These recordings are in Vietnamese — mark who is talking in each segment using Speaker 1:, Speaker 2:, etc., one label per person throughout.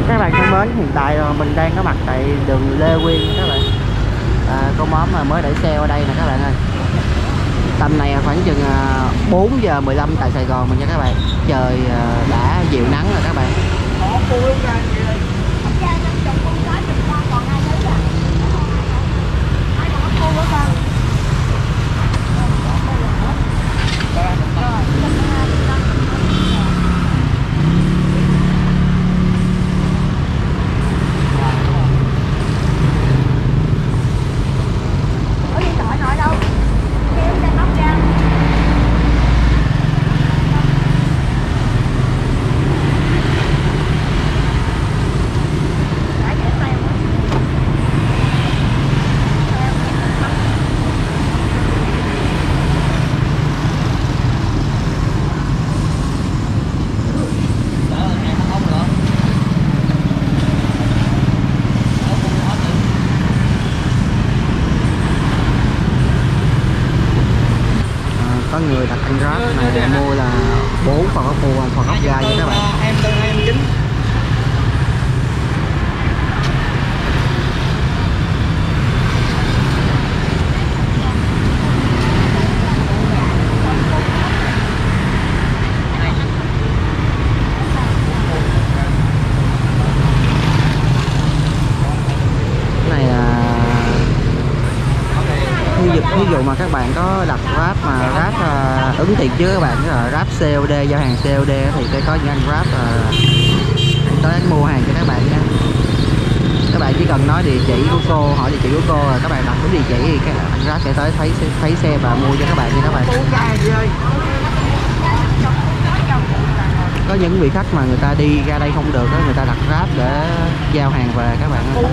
Speaker 1: Các bạn thân mến, hiện tại mình đang có mặt tại đường Lê Quyên các bạn. Có món mà mới đẩy xe ở đây nè các bạn ơi. Tầm này khoảng chừng 4 giờ 15 tại Sài Gòn mình nha các bạn. Trời đã dịu nắng rồi các bạn. Có người đặt ăn Grab này mua là 4 phần ốc bu, phần ốc gai nha các bạn.
Speaker 2: Em tương em chính.
Speaker 1: Ví dụ mà các bạn có đặt Grab mà Grab ứng tiền trước các bạn, Grab COD, giao hàng COD thì sẽ có những anh Grab tới mua hàng cho các bạn nha. Các bạn chỉ cần nói địa chỉ của cô, hỏi địa chỉ của cô rồi các bạn đặt đúng địa chỉ thì các anh Grab sẽ tới thấy xe và mua cho các bạn nha các bạn. Có những vị khách mà người ta đi ra đây không được đó, người ta đặt Grab để giao hàng về các bạn ơi.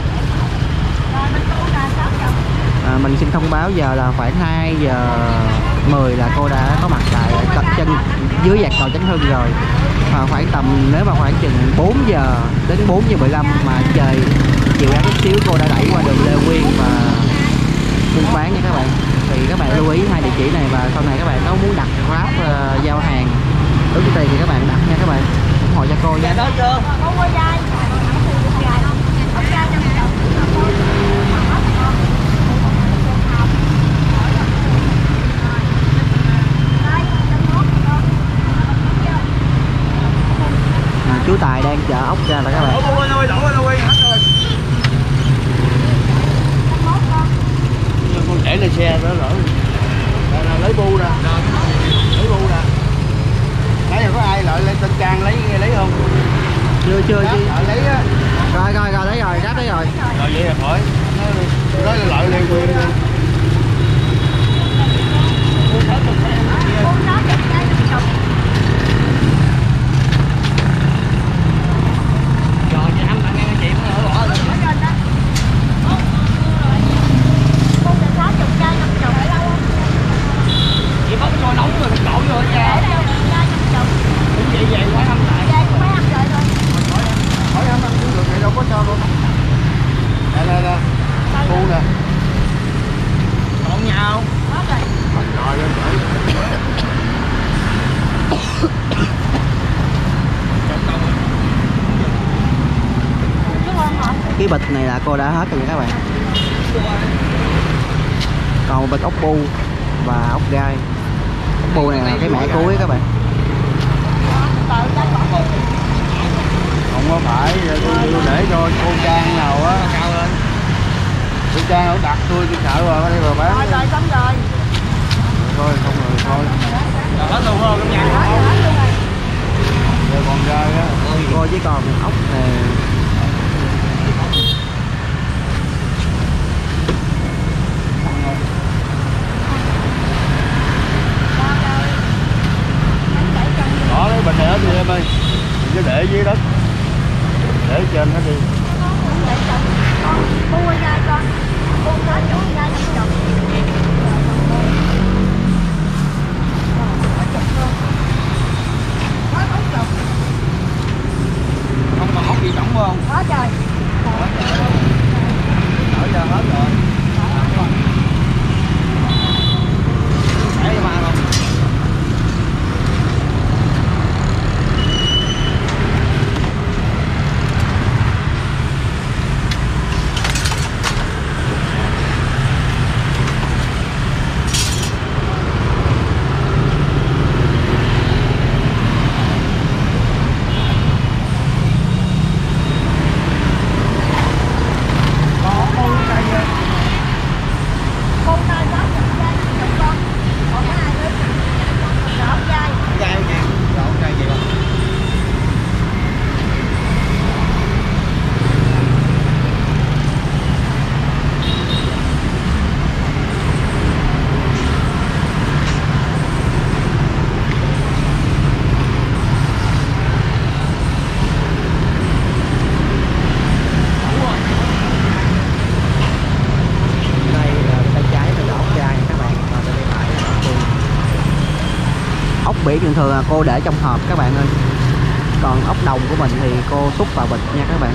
Speaker 1: Mình xin thông báo giờ là khoảng 2 giờ 10 là cô đã có mặt tại cặp chân dưới dạt cầu Chánh Hưng rồi. Khoảng tầm nếu mà khoảng chừng 4 giờ đến 4 giờ 15 mà trời chiều nắng chút xíu cô đã đẩy qua đường Lê Quyên và buôn bán nha các bạn. Thì các bạn lưu ý hai địa chỉ này và sau này các bạn có muốn đặt Grab giao hàng ứng tiền thì các bạn đặt nha các bạn. Ủng hộ cho cô nha. Chú Tài đang chở ốc ra là các bạn.
Speaker 2: Con để lên xe đó rồi. Lấy bu ra. Lấy bu ra. Nãy giờ có ai lại lên tên Trang lấy không?
Speaker 1: Chưa chứ.
Speaker 2: Lấy á.
Speaker 1: Rồi lấy rồi, Grab lấy rồi.
Speaker 2: Rồi vậy là khỏi. Nó lại Lê Quyên đi.
Speaker 1: Cái bịch này là cô đã hết rồi nha các bạn. Còn một bịch ốc bu và ốc gai. Ốc bu này là cái mẻ cuối các bạn.
Speaker 2: Không có phải để cho cô Trang nào á cao lên. Cô Trang nó đặt tôi sợ rồi ở đây mà bán. Rồi xong rồi. Thôi không rồi thôi. Hết luôn không trong nhà không? Rồi còn gai á.
Speaker 1: Cô chỉ còn ốc nè.
Speaker 2: Đó lấy bình này hết đi em ơi. Đừng có để dưới đất. Để trên hết đi.
Speaker 3: Mua ra con. Mua tới chỗ ra trong chồng.
Speaker 2: Không còn ốc gì trỏng không?
Speaker 3: Hết rồi.
Speaker 2: Ở giờ hết rồi. Để cho ba không?
Speaker 1: biển thường thường là cô để trong hộp các bạn ơi. Còn ốc đồng của mình thì cô xúc vào bịch nha các bạn.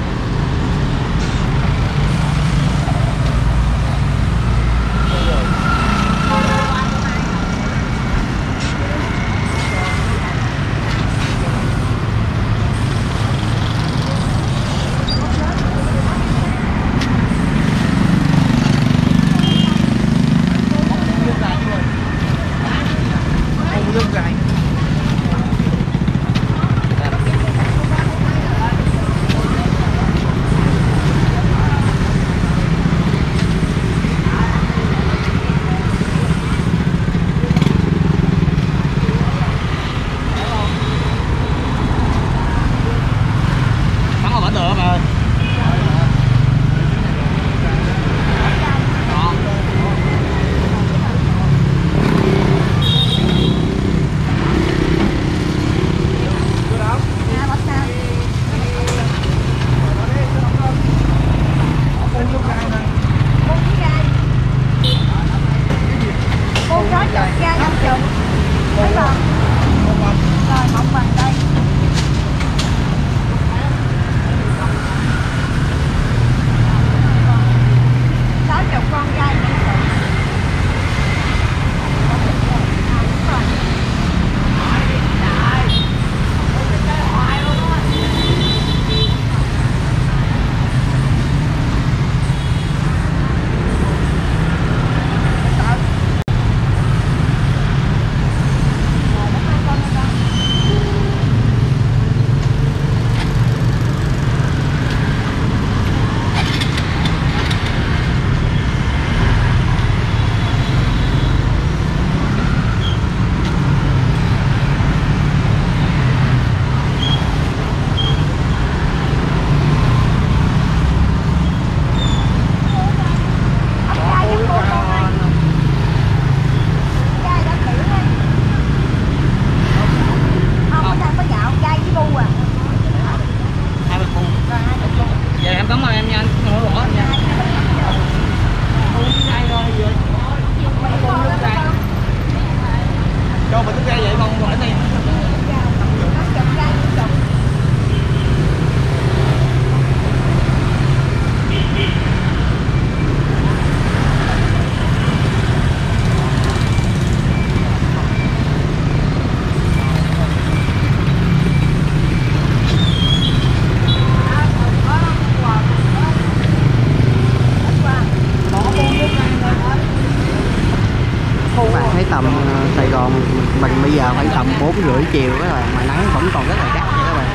Speaker 1: Tầm Sài Gòn mình bây giờ phải tầm 4:30 chiều các bạn, mà nắng vẫn còn rất là gắt nha các bạn.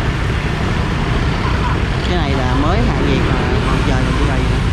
Speaker 1: Cái này là mới hạ nhiệt mà còn trời còn như vậy nữa.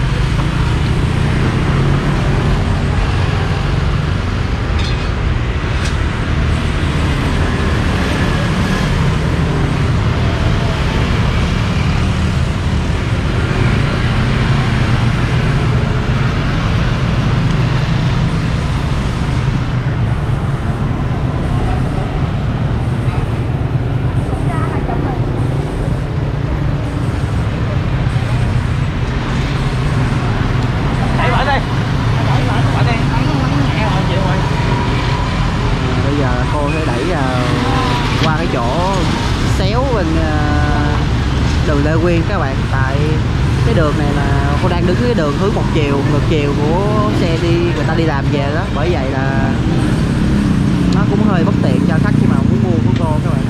Speaker 1: Cô sẽ đẩy qua cái chỗ xéo bên đường Lê Quyên các bạn. Tại cái đường này là cô đang đứng cái đường hướng một chiều, ngược chiều của xe đi, người ta đi làm về đó. Bởi vậy là nó cũng hơi bất tiện cho khách khi mà muốn mua của cô các bạn.